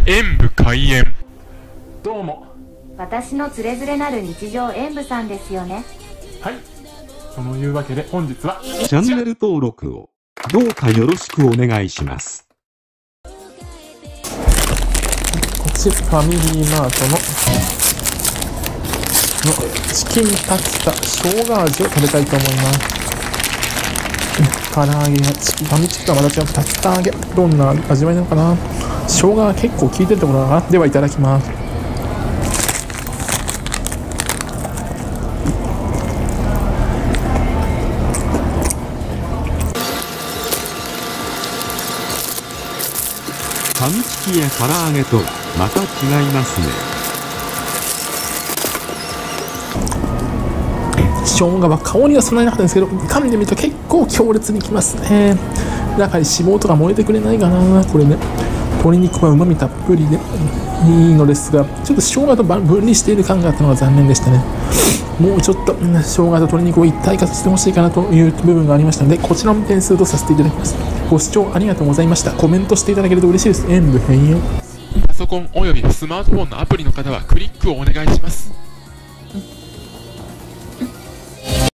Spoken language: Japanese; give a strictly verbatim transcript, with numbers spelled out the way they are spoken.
演武開演。どうも。 私のつれづれなる日常演武さんですよね。 はい。そのいうわけで本日はチャンネル登録をどうかよろしくお願いします。 こっちファミリーマートののチキンタツタ生姜味を食べたいと思います。唐揚げやチキンファミチキとはまた違うタツタ揚げ、どんな味わいなのかな。生姜が結構効いてるところだな。ではいただきます。 ファミチキや唐揚げとはまた違いますね。 生姜は香りはそんなになかったんですけど、噛んでみると結構強烈にきますね。中に脂肪とか燃えてくれないかな。これね、鶏肉はうまみたっぷりでいいのですが、ちょっと生姜と分離している感があったのが残念でしたね。もうちょっと、うん、生姜と鶏肉を一体化させてほしいかなという部分がありましたので、こちらの点数とさせていただきます。ご視聴ありがとうございました。コメントしていただけると嬉しいです。演武閉園。パソコンおよびスマートフォンのアプリの方はクリックをお願いします。